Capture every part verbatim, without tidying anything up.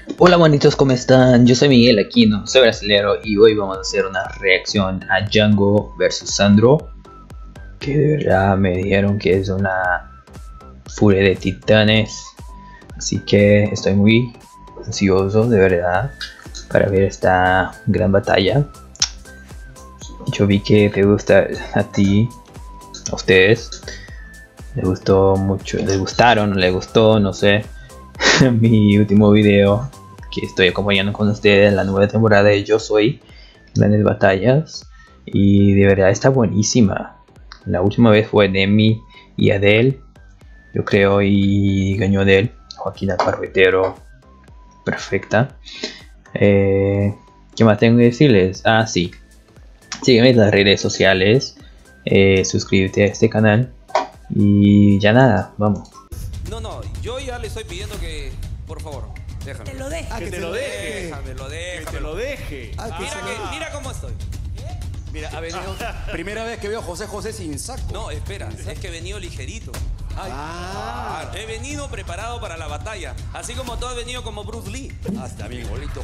Hola bonitos, ¿cómo están? Yo soy Miguel Aquino, soy brasilero y hoy vamos a hacer una reacción a Django versus Sandro, que de verdad me dijeron que es una furia de titanes, así que estoy muy ansioso de verdad para ver esta gran batalla. Yo vi que te gusta a ti, a ustedes, les gustó mucho, les gustaron, no les gustó, no sé, mi último video que estoy acompañando con ustedes en la nueva temporada de Yo Soy Grandes Batallas, y de verdad está buenísima. La última vez fue Demi y Adele, yo creo, y ganó Adele. Joaquina Carretero, perfecta. Eh, ¿Qué más tengo que decirles? Ah, sí, sígueme en las redes sociales, eh, suscríbete a este canal y ya nada, vamos. No, no, yo ya le estoy pidiendo que, por favor, déjame. Te lo deje. Ah, que que te te lo lo deje. Déjame, lo Que déjame. te lo deje. Ah, que Mira, se que, lo- mira cómo estoy. Mira, ha venido. Primera vez que veo a José José sin saco. No, espera, es que he venido ligerito. Ay, Ah, He venido preparado para la batalla, así como tú has venido como Bruce Lee. ah, está bien, bolito.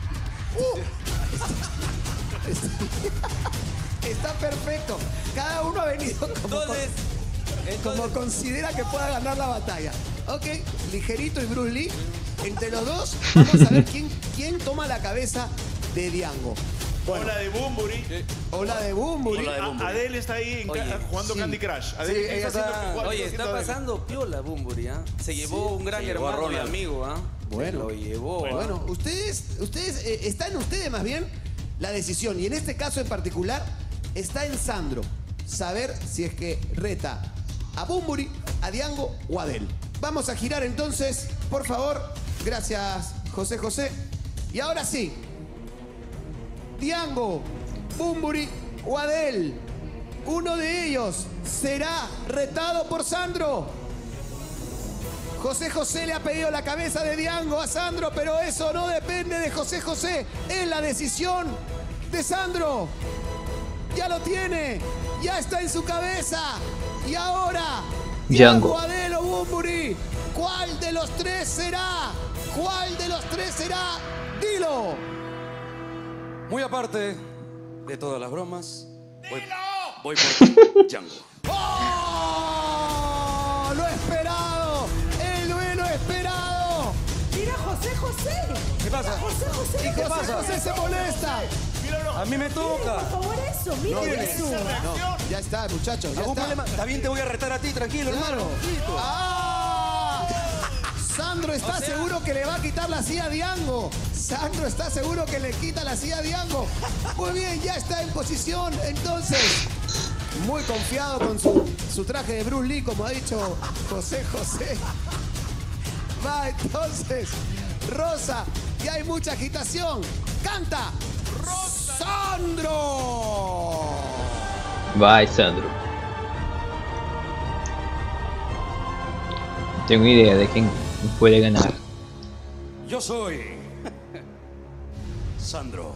está perfecto. Cada uno ha venido como, Entonces, como entonces considera que pueda ganar la batalla. Ok, Ligerito y Bruce Lee. Entre los dos, vamos a ver quién, quién toma la cabeza de Django. Bueno, Hola de Bumburi. o la de Bumburi. Hola de Bumburi. Adele está ahí en ca- Oye, jugando sí. Candy Crush. Sí, Adele, ¿qué ella haciendo? está- ¿Cuál oye, está está haciendo Adele? pasando piola Bumburi, ¿ah? Se llevó un gran se llevó a hermano y Ronald. amigo, ¿ah? Bueno. Se lo llevó, ¿ah? Bueno, ustedes, ustedes eh, está en ustedes más bien la decisión. Y en este caso en particular, está en Sandro saber si es que reta a Bumburi, a Django o a Adele. Vamos a girar entonces, por favor. Gracias, José José. Y ahora sí, Django, Bumburi o Adele. Uno de ellos será retado por Sandro. José José le ha pedido la cabeza de Django a Sandro, pero eso no depende de José José. Es la decisión de Sandro. Ya lo tiene, ya está en su cabeza. Y ahora, Django. Adele o Bumburi, ¿cuál de los tres será? ¿Cuál de los tres será? Dilo. Muy aparte de todas las bromas, voy, voy por ti, Django. ¡Oh! Lo esperado, el duelo esperado. Mira, José José. ¿Qué pasa? José José. ¿Y qué José pasa? José se molesta. A mí me Por toca. favor, eso, miren viene. eso. No, ya está, muchachos, ya ¿Algún está. problema? También te voy a retar a ti, tranquilo, Claro. hermano. Tranquilo. ¡Ah! Sandro está O sea- seguro que le va a quitar la silla a Django. Sandro está seguro que le quita la silla a Django. Muy bien, ya está en posición. Entonces, muy confiado con su, su traje de Bruce Lee, como ha dicho José José. Va entonces, Rosa. Y hay mucha agitación. ¡Canta! ¡Sandro! Bye, Sandro. Tengo idea de quién puede ganar. Yo soy Sandro.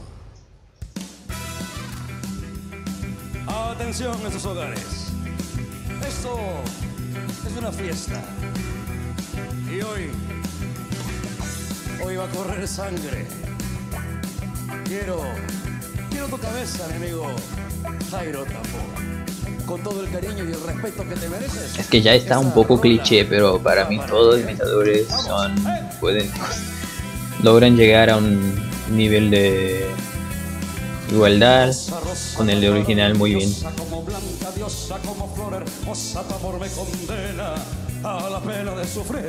Atención en sus hogares. Esto es una fiesta. Y hoy, hoy va a correr sangre. Quiero, quiero tu cabeza, mi amigo Jairo Tapo. Con todo el cariño y el respeto que te mereces. Es que ya está un poco cliché, pero para mí todos los imitadores son pueden logran llegar a un nivel de igualdad con el de original muy bien. Diosa como blanca, diosa como flor hermosa, tu amor me condena a la pena de sufrir.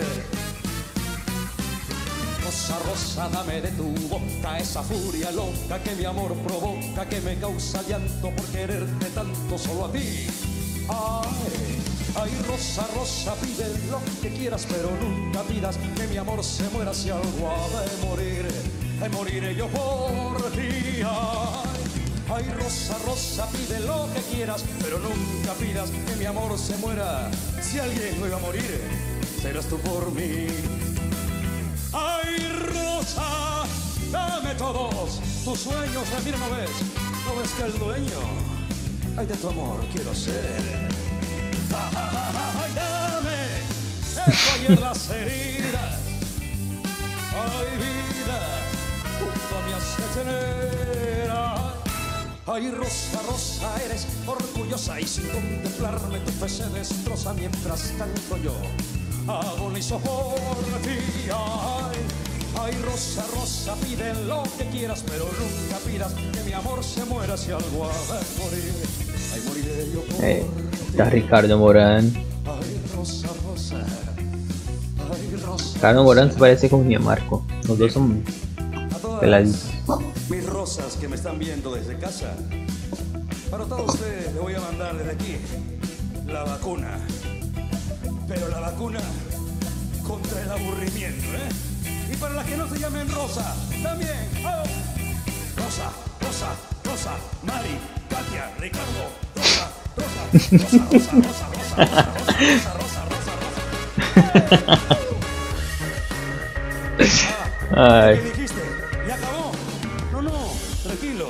Rosa, rosa, dame de tu boca esa furia loca que mi amor provoca, que me causa llanto por quererte tanto solo a ti. Ay, ay, rosa, rosa, pide lo que quieras, pero nunca pidas que mi amor se muera si algo ha de morir. Eh, moriré yo por ti. Ay, ay, rosa, rosa, pide lo que quieras, pero nunca pidas que mi amor se muera. Si alguien no iba a morir, serás tú por mí. Ay, rosa, dame todos tus sueños. Ay, mira, no ves, no ves que el dueño, ay, de tu amor quiero ser. Ay, dame eso ayer las heridas. Ay, vida junto a mi acelerera. Ay, rosa, rosa, eres orgullosa y sin contemplarme tu fe se destroza mientras canto yo agonizo por ti. Ay, ay, rosa, rosa, pide lo que quieras, pero nunca pidas que mi amor se muera si algo ha de morir. Ay, moriré yo por Eh, está Ricardo Morán. ay, rosa, rosa. Ay, rosa. Ricardo Morán se parece con mi Marco. Los dos son A todas peladitos. mis rosas que me están viendo desde casa, para todos ustedes les voy a mandar desde aquí la vacuna. Pero la vacuna contra el aburrimiento, ¿eh? Y para las que no se llamen Rosa, también. ¡Oh! Rosa, Rosa, Rosa, Mari, Katia, Ricardo, Rosa, Rosa, Rosa, Rosa, Rosa, Rosa, Rosa, Rosa, Rosa, Rosa, Rosa, Rosa. Ah, Ay. ¿qué dijiste? ¿Ya acabó? No, no, tranquilo.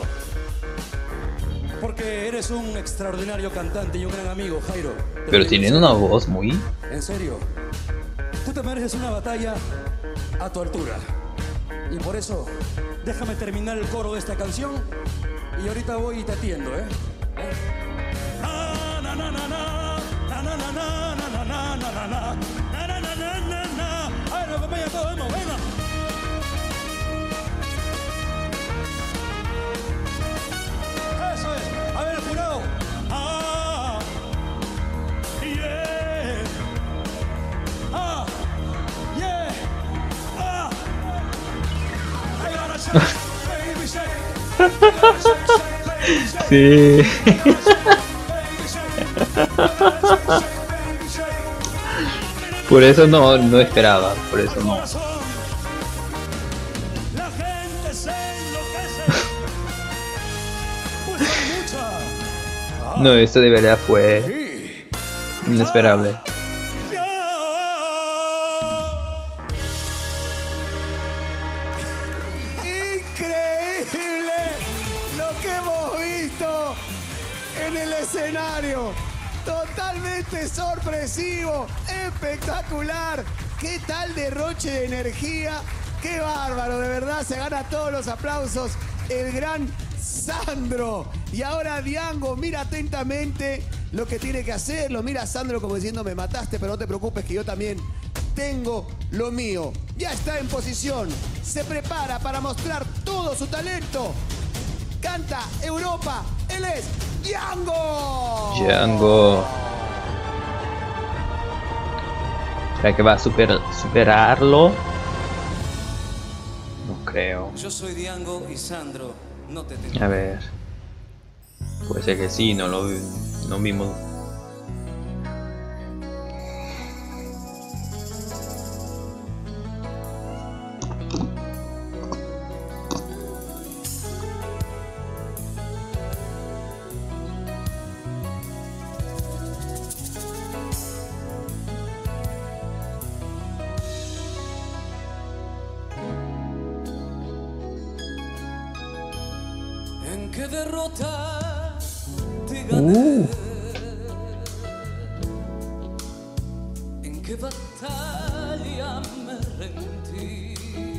Porque eres un extraordinario cantante y un gran amigo, Jairo. Te lo Pero digo tienen en una serio. voz muy... En serio, tú te mereces una batalla a tu altura. Y por eso, déjame terminar el coro de esta canción y ahorita voy y te atiendo, ¿eh? ¿Eh? Na, na, na, na, na, na, na, na, na, na, na, na, na, na, na, na, na, na, na, na. Ay, nos acompaña todo, vamos, venga. Eso es. A ver, jurado. Ah, yeah. Ah, yeah. Ah. I gotta shake, baby, shake. I gotta shake, shake, baby, shake. Sí. Baby, shake. I gotta shake, shake, baby, shake. Por eso no, no esperaba. Por eso no. Corazón. La gente se enloquece. Pues hay mucha. No, esto de verdad fue Sí. inesperable. Increíble lo que hemos visto en el escenario. Totalmente sorpresivo, espectacular. ¿Qué tal derroche de energía? Qué bárbaro, de verdad se gana todos los aplausos. El gran Sandro. Y ahora Diango, mira atentamente lo que tiene que hacer. Lo mira Sandro como diciendo, me mataste, pero no te preocupes que yo también tengo lo mío. Ya está en posición. Se prepara para mostrar todo su talento. Canta Europa. Él es Diango. Django. ¿Será que va a super- superarlo? No creo. Yo soy Diango y Sandro no te tengo. A ver. Puede ser que sí, no lo vi- no vimos. ¿En qué derrota te gané? Uh. ¿En qué batalla me rendí?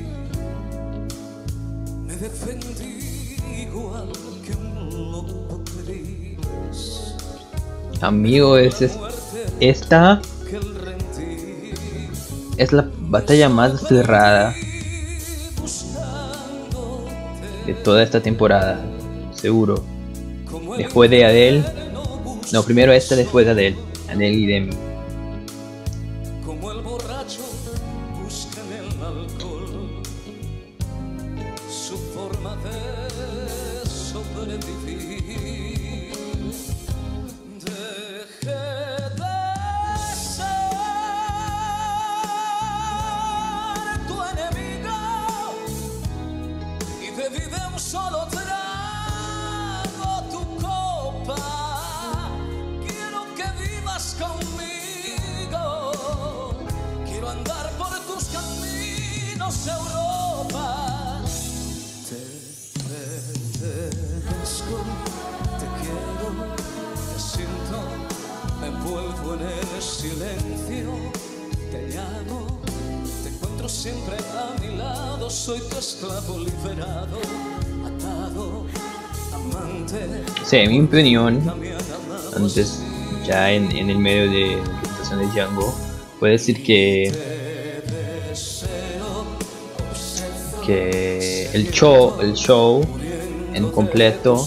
Me defendí igual que un lobo gris. Amigo, es, es- esta Que el rendí es la batalla más cerrada buscándote de toda esta temporada, seguro. como el Después de Adele, no busca, no, primero esta, después de Adele, Adele y Demi. como el borracho busca en el alcohol su forma de sobrevivir. Dejé de ser tu enemigo y bebí de un solo trago tu copa. Quiero que vivas conmigo, quiero andar por tus caminos, Europa. Te pertenezco, te quiero, te siento, me envuelvo en el silencio, te llamo, te encuentro siempre a mi lado, soy tu esclavo liberado, atado, amante. Sí, en mi opinión, antes, ya en, en el medio de la presentación de Django, puedo decir que que el show, el show en completo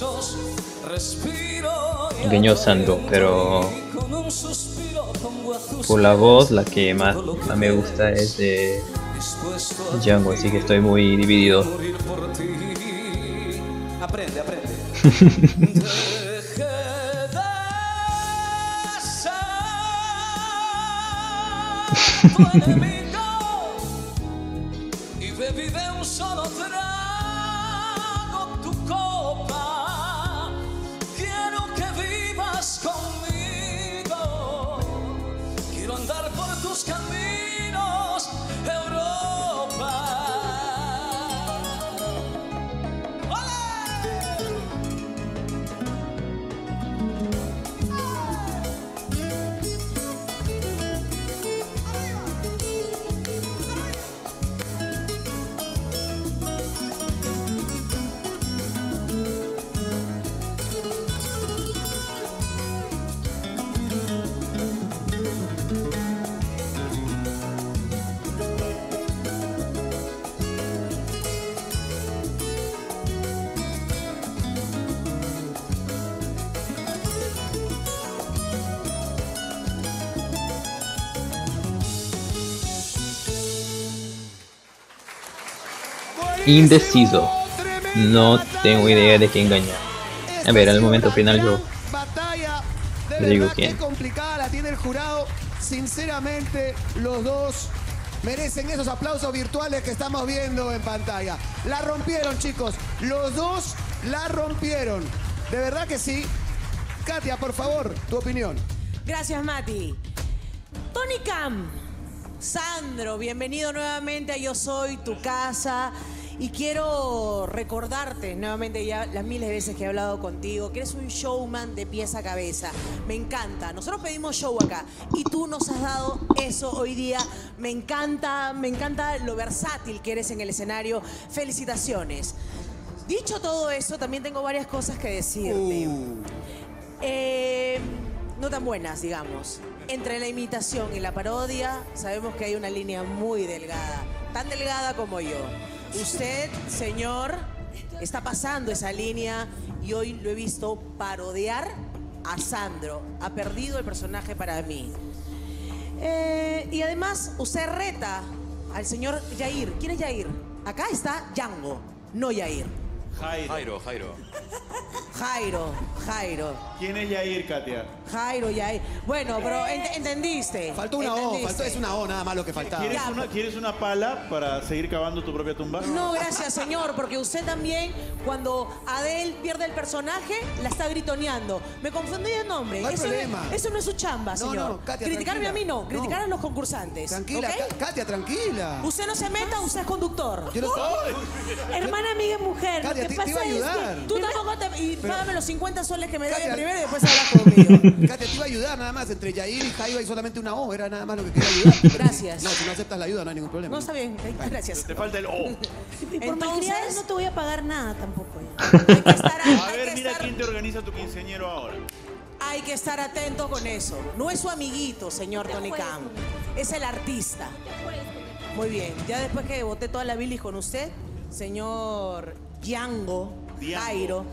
ganó Sandro, pero por la voz la que más, más me gusta es de Django, así que estoy muy dividido. Aprende, aprende. Y bebí de un solo trago tu copa. Quiero que vivas conmigo. Quiero andar por tus caminos, Europa. Indeciso, no tengo idea de quién gana. A ver, al momento final yo batalla de le digo verdad quién. que complicada la tiene el jurado. Sinceramente, los dos merecen esos aplausos virtuales que estamos viendo en pantalla. La rompieron, chicos. Los dos la rompieron. De verdad que sí. Katia, por favor, tu opinión. Gracias, Mati. Tony Cam, Sandro, bienvenido nuevamente a Yo Soy Tu Casa. Y quiero recordarte nuevamente ya las miles de veces que he hablado contigo que eres un showman de pies a cabeza. Me encanta. Nosotros pedimos show acá y tú nos has dado eso hoy día. Me encanta, me encanta lo versátil que eres en el escenario. Felicitaciones. Dicho todo eso, también tengo varias cosas que decirte. Uh. Eh, no tan buenas, digamos. Entre la imitación y la parodia, sabemos que hay una línea muy delgada. Tan delgada como yo. Usted, señor, está pasando esa línea y hoy lo he visto parodiar a Sandro. Ha perdido el personaje para mí. Eh, y además, usted reta al señor Yair. ¿Quién es Yair? Acá está Django, no Yair. Jairo. Jairo, Jairo. Jairo, Jairo. ¿Quién es Yair, Katia? Jairo, Yair. Bueno, pero ent entendiste. Faltó una O, ¿Entendiste? faltó, es una O nada más lo que faltaba. ¿Quieres Ya, una, ¿Quieres una pala para seguir cavando tu propia tumba? No, gracias, señor, porque usted también, cuando Adele pierde el personaje, la está gritoneando. Me confundí de nombre. No hay eso, problema. No, eso no es su chamba, No, señor. no, Katia, Criticarme tranquila. a mí no, criticar No. a los concursantes. Tranquila, ¿ok? Ka- Katia, tranquila. Usted no se meta, usted es conductor. Yo no- Hermana, amiga y mujer. Katia, lo te- que te iba a pasa es ayudar. que... Tú tampoco te... Y págame los cincuenta soles que me doy Katia. primero y después hablas conmigo. Katia, te iba a ayudar nada más. Entre Yair y Jairo hay solamente una O. Era nada más lo que quería ayudar. Pero Gracias. si- no, si no aceptas la ayuda no hay ningún problema. No, está bien. eh, Gracias. Te falta el O. Y por Entonces- malcriada no te voy a pagar nada tampoco. Hay que estar, A hay ver, que mira estar- quién te organiza tu quinceañero ahora. Hay que estar atento con eso. No es su amiguito, señor Tony Khan. Es el artista. Muy bien. Ya después que boté toda la bilis con usted, señor Django, Django. Jairo,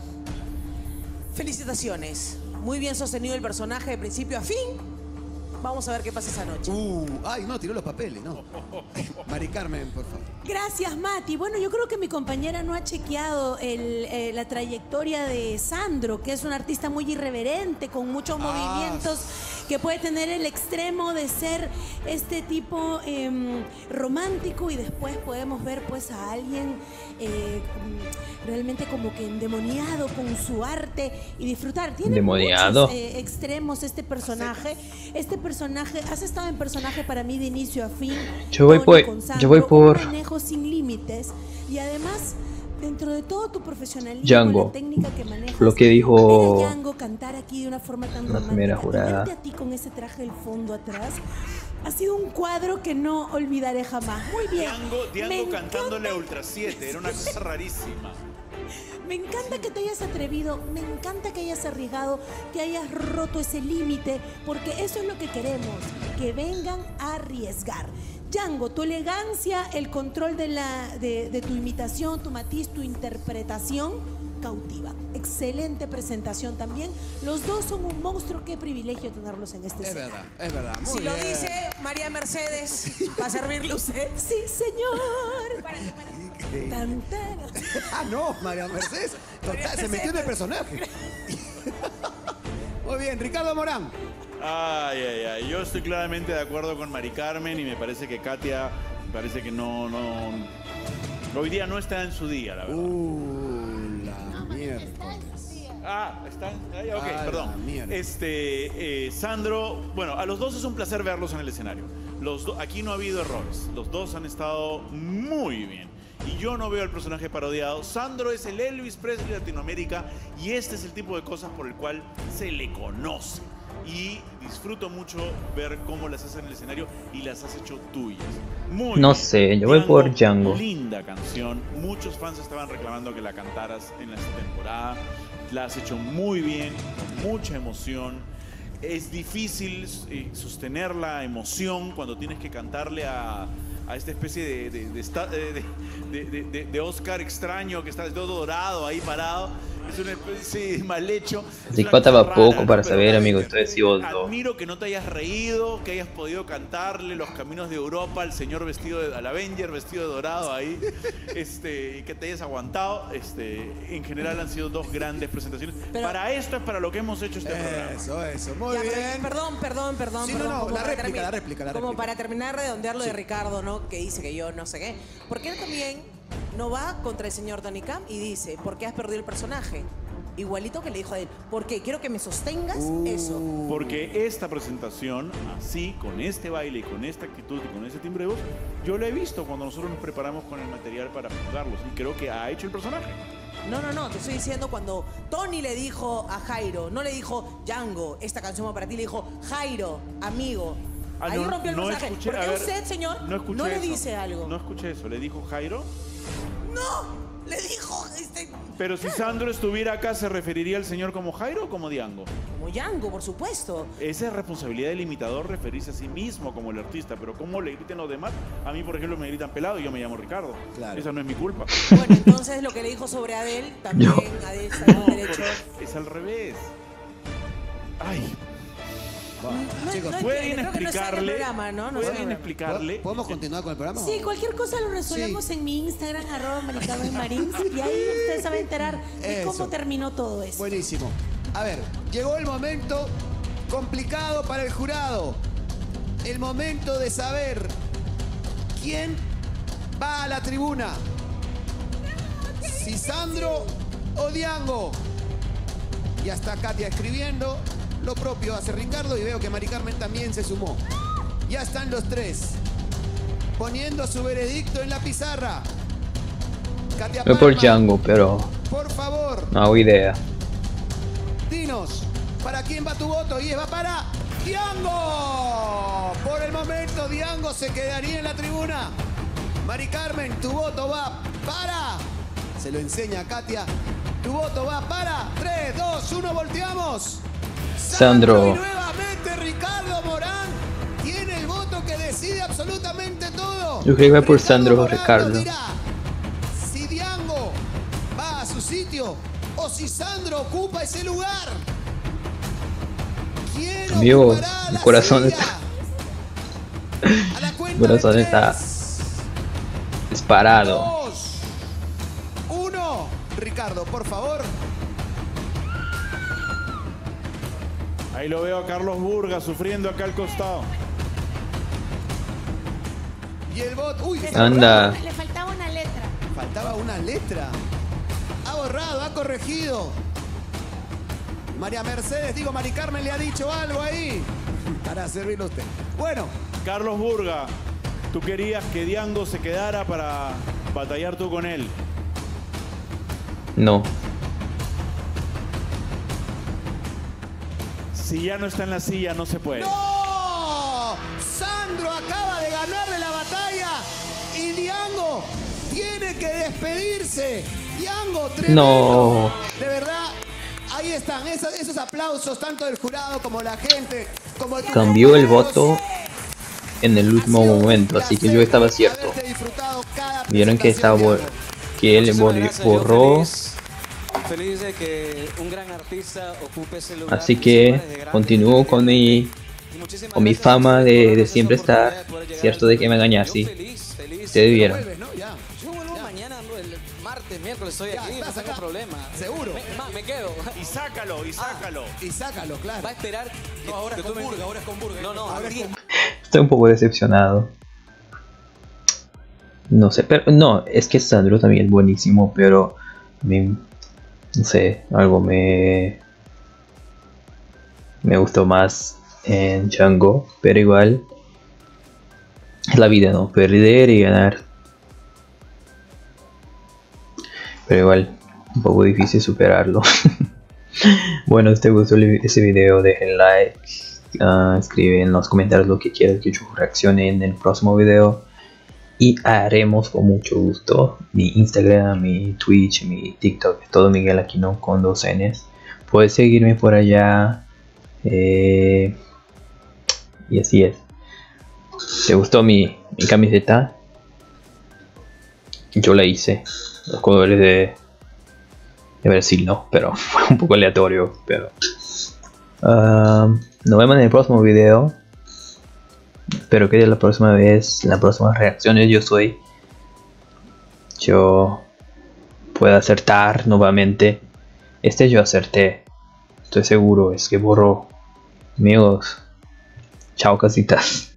felicitaciones. Muy bien sostenido el personaje de principio a fin. Vamos a ver qué pasa esa noche. Uh, ay, no, tiró los papeles, no. Mari Carmen, por favor. Gracias, Mati. Bueno, yo creo que mi compañera no ha chequeado el, eh, la trayectoria de Sandro, que es un artista muy irreverente, con muchos Ah. movimientos, que puede tener el extremo de ser este tipo em, romántico y después podemos ver pues a alguien eh, mm, realmente como que endemoniado con su arte y disfrutar. Tiene ¿Endemoniado? muchos eh, extremos este personaje. Este personaje, has estado en personaje para mí de inicio a fin. Yo voy Tony por- con yo Sandro, voy por- un manejo sin límites y además dentro de todo tu profesionalismo, Django. la técnica que manejas, Lo que dijo ver a Django cantar aquí de una forma tan la romántica, primera y jurada. verte a ti con ese traje del fondo atrás, Ha sido un cuadro que no olvidaré jamás. Muy bien. Diango, Diango Me cantándole a encanta- Ultra siete, era una cosa rarísima. Me encanta que te hayas atrevido, me encanta que hayas arriesgado, que hayas roto ese límite, porque eso es lo que queremos, que vengan a arriesgar. Django, tu elegancia, el control de, la, de, de tu imitación, tu matiz, tu interpretación, cautiva. Excelente presentación también. Los dos son un monstruo, qué privilegio tenerlos en este Es escenario. verdad, es verdad. Muy Si lo bien. dice María Mercedes, ¿va a servirle usted? Sí, señor. Tan, tan. Ah, no, María Mercedes. Total, se metió en el personaje. Muy bien, Ricardo Morán. Ay, ay, ay. Yo estoy claramente de acuerdo con Mari Carmen y me parece que Katia, me parece que no, no. Hoy día no está en su día, la verdad. Uh, la mierda. Ah, está. Ay, ok, Ah, la perdón. mierda. Este, eh, Sandro, bueno, a los dos es un placer verlos en el escenario. Los do- aquí no ha habido errores. Los dos han estado muy bien. Y yo no veo al personaje parodiado. Sandro es el Elvis Presley de Latinoamérica y este es el tipo de cosas por el cual se le conoce. Y disfruto mucho ver cómo las haces en el escenario y las has hecho tuyas. Muy No bien. sé, yo voy por Django. Linda canción. Muchos fans estaban reclamando que la cantaras en esta temporada. La has hecho muy bien, con mucha emoción. Es difícil eh, sostener la emoción cuando tienes que cantarle a, a esta especie de, de, de, esta- de- de- de- de- de Oscar extraño que está todo dorado ahí parado. Es una especie sí, mal hecho. Es Así una faltaba cosa poco rara, para ¿no? saber, Pero amigo, entonces sí vos lo- admiro que no te hayas reído, que hayas podido cantarle Los Caminos de Europa al señor vestido de, al Avenger vestido de dorado ahí, este, y que te hayas aguantado. Este, en general han sido dos grandes presentaciones. Pero- para esto es para lo que hemos hecho este programa. Eso, eso. Muy Ya, pero- bien. Perdón, perdón, perdón. Sí, no, perdón, no, como la para réplica, termi- la réplica, la Como réplica. para terminar de redondear lo de Ricardo, ¿no? Que dice que yo no sé qué. Porque él también no va contra el señor Tony Khan y dice, ¿por qué has perdido el personaje? Igualito que le dijo a él, ¿por qué? Quiero que me sostengas Uh. eso. Porque esta presentación, así, con este baile y con esta actitud y con ese timbre de voz, yo lo he visto cuando nosotros nos preparamos con el material para juzgarlos y creo que ha hecho el personaje. No, no, no, te estoy diciendo cuando Tony le dijo a Jairo, no le dijo, Django, esta canción va para ti, le dijo, Jairo, amigo. Ah, Ahí no, rompió el no mensaje. escuché, Porque a ver, usted, señor, no, escuché no le eso. dice algo. No escuché eso. ¿Le dijo Jairo? No, le dijo, este, Pero si Sandro estuviera acá, ¿se referiría al señor como Jairo o como Diango? como Django, por supuesto. Esa es responsabilidad del imitador referirse a sí mismo como el artista, pero cómo le griten los demás. A mí, por ejemplo, me gritan pelado y yo me llamo Ricardo. Claro. Esa no es mi culpa. Bueno, entonces lo que le dijo sobre Adele, también Adele está en No, el derecho. porque es al revés. Ay, Va, No, chicos, no pueden entiendo, creo que no sale el explicarle. programa, ¿no? No sale el pueden programa. explicarle. ¿podemos continuar con el programa? Sí, cualquier cosa lo resolvemos en mi Instagram, arroba Maricarmen Marins, y ahí usted se va a enterar de Eso. cómo terminó todo esto. Buenísimo. A ver, llegó el momento complicado para el jurado. El momento de saber quién va a la tribuna. Si Sandro o Diango. Y hasta Katia escribiendo. Lo propio hace Ricardo y veo que Mari Carmen también se sumó. Ya están los tres. Poniendo su veredicto en la pizarra. Katia Voy por Palma, Django, pero por favor. no hago idea. Dinos, ¿para quién va tu voto? Y va para Diango. Por el momento, Diango se quedaría en la tribuna. Mari Carmen, tu voto va para... Se lo enseña a Katia. Tu voto va para... tres, dos, uno, volteamos. Sandro. Y nuevamente Ricardo Morán tiene el voto que decide absolutamente todo. Yo creo que va por Sandro, Morán Ricardo. nos dirá si Diango va a su sitio o si Sandro ocupa ese lugar. ¿Quién Amigo, ocupará mi la corazón silla? está- A la cuenta mi corazón de está tres, disparado. dos, uno. Ricardo, por favor. Ahí lo veo a Carlos Burga sufriendo acá al costado. Y el voto. Uy, Le está Anda. borrado. Le faltaba una letra. Faltaba una letra. Ha borrado, ha corregido. María Mercedes, digo, Mari Carmen le ha dicho algo ahí. Para servirle a usted. Bueno, Carlos Burga, tú querías que Diango se quedara para batallar tú con él. No. Si ya no está en la silla, no se puede. ¡no! Sandro Sandro acaba de ganarle la batalla y Diango tiene que despedirse. Diango, tremendo. No. De verdad, ahí están esos, esos aplausos tanto del jurado como la gente. Como de tus Cambió el compañeros. voto en el último Ha sido un momento, así que placer yo estaba cierto. haberte disfrutado cada Vieron que estaba presentación, bor- Diango. que él Muchísimas bor- gracias, yo borró, Feliz, feliz de que un gran artista ocupe ese lugar. así en que los lugares de grandes continúo con mi y muchísimas con mi gracias a fama ustedes de, por de darnos siempre esa oportunidad estar de poder llegar cierto al de que me público. engañar, Yo sí. feliz, feliz. Ustedes vieron. Vuelves, ¿no? Ya. Yo vuelvo mañana, el martes, miércoles estoy Ya, aquí, no estás tengo acá. problema. Seguro. Me, ma, me quedo. Y sácalo, y sácalo. Y sácalo, claro. Va a esperar que, No, ahora que es tú con me- Burga, ahora es con Burga. No, no, Ahora es a ti- con- Estoy un poco decepcionado. No sé, pero no, es que Sandro también es buenísimo, pero me, no sé, algo me me gustó más en Django, pero igual es la vida, ¿no? Perder y ganar. Pero igual, un poco difícil superarlo. Bueno, si te gustó el- ese video, dejen like, uh, escribe en los comentarios lo que quieras que yo reaccione en el próximo video. Y haremos con mucho gusto mi Instagram, mi Twitch, mi TikTok, todo Miguel Aquino con dos N's. Puedes seguirme por allá. eh, y así es. ¿Te gustó mi, mi camiseta? Yo la hice. Los colores de, de Brasil, no, pero fue un poco aleatorio. Pero ah, nos vemos en el próximo video. Espero que la próxima vez, en las próximas reacciones, yo soy. Yo pueda acertar nuevamente. Este yo acerté. Estoy seguro, es que borró. Amigos, chao casitas.